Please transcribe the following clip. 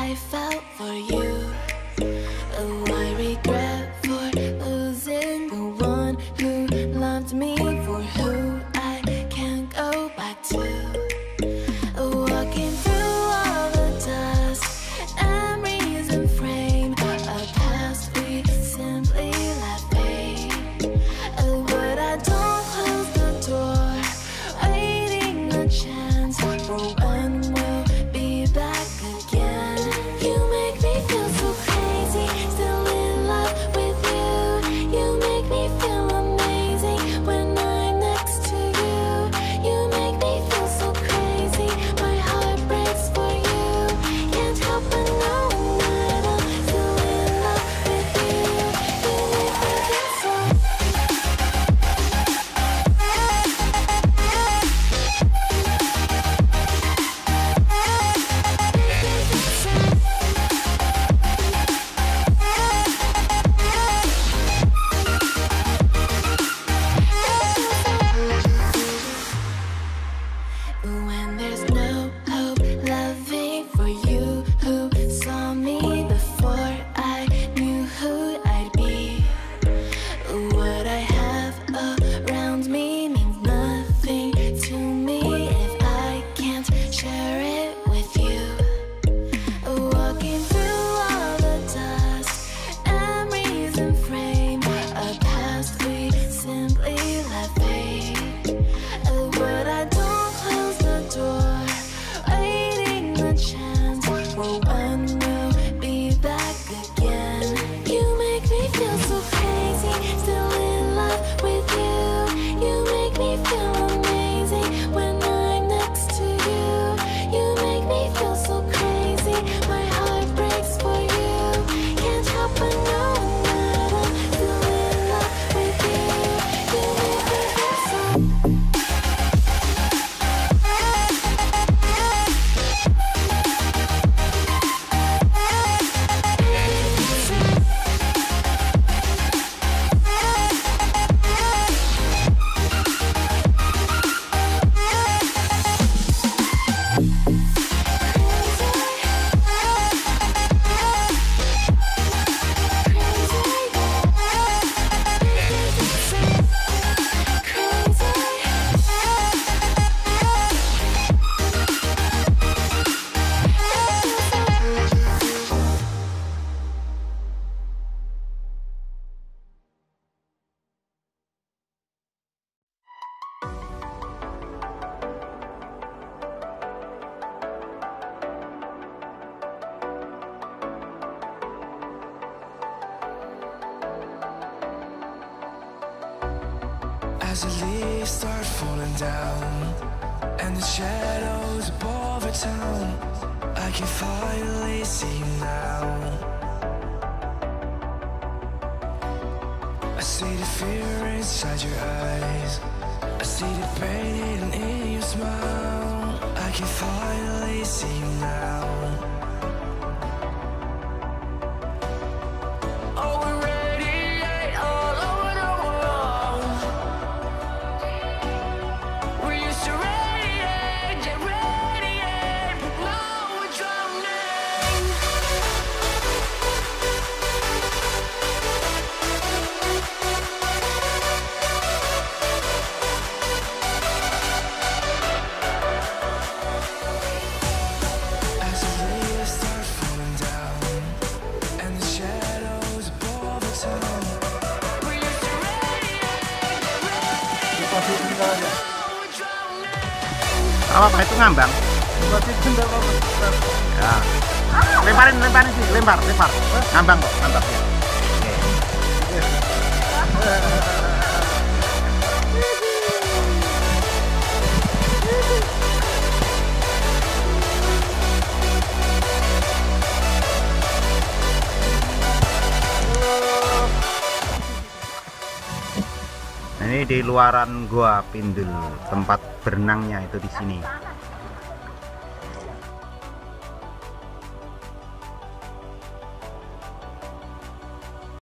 I felt for you. Oh, I regret for losing the one who loved me, for who I can't go back to. Walking through all the dust, memories and frame, a past we simply let fade. Oh, but I don't close the door, waiting a chance for when we'll be back again. You make me feel so crazy, still in love with you. You make me feel amazing when I'm next to you. You make me feel so crazy, my heart breaks for you. Can't help but know that I'm still in love with you. You make me feel so. When there's no hope, loving for you who saw me before I knew who I'd be. What I have around me means nothing to me if I can't share it with you. Walking through all the dust, memories and frame, a past we simply let fade. But I don't close the door, waiting a chance for when we'll be back again. You make me feel so crazy, still in love with you. You make me feel amazing when I'm next to you. You make me feel so crazy, my heart breaks for you. Can't help but know that I'm still in love with you. You make me feel so. As the leaves start falling down and the shadows above the town, I can finally see you now. I see the fear inside your eyes, I see the pain hidden in your smile. I can finally see you now. Oh, we radiate all over the world. We used to radiate, yeah, radiate, but now we're drowning. As the leaves start falling down and the shadows above the town, we used to radiate, yeah, radiate, now we're drowning. Apa itu ngambang? Ya. Lemparin sih, lempar. Ngambang kok, ngambang ya. Nah, ini di luaran Goa Pindul, tempat berenangnya itu di sini.